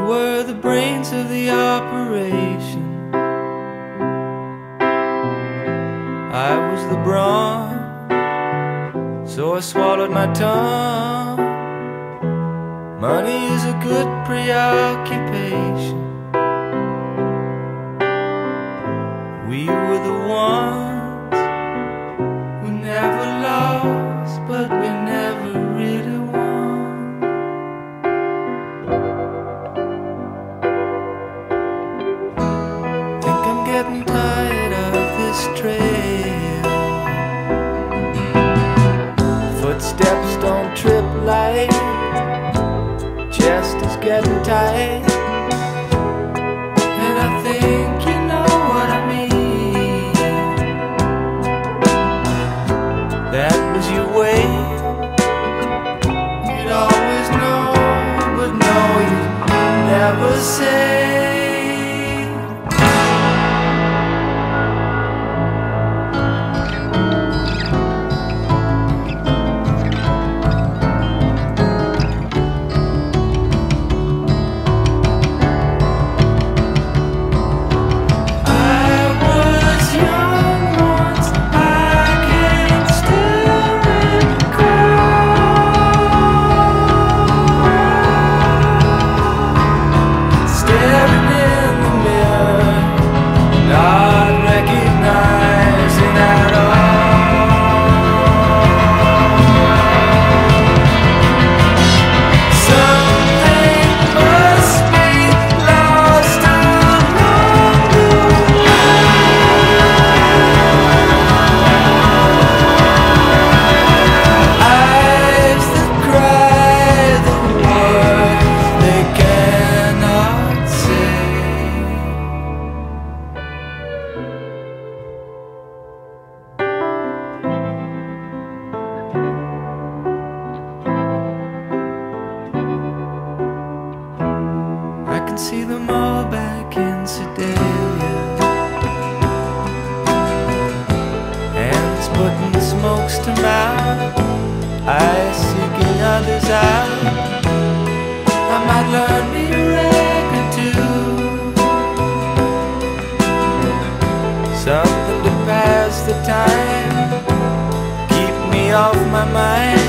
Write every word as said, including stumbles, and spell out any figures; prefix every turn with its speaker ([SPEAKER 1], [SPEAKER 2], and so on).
[SPEAKER 1] were the brains of the operation. I was the brawn, so I swallowed my tongue. Money is a good preoccupation. We were the ones who never lost, but we never really won. Think I'm getting tired of this trail. Footsteps don't trip light, chest is getting tight, and I think you know what I mean. That was your way, you'd always know, but no, you'd never say. I can see them all back in Sedalia, hands putting smokes to mouth, eyes seeking others out. I might learn me a rag or two, something to pass the time, keep me off my mind.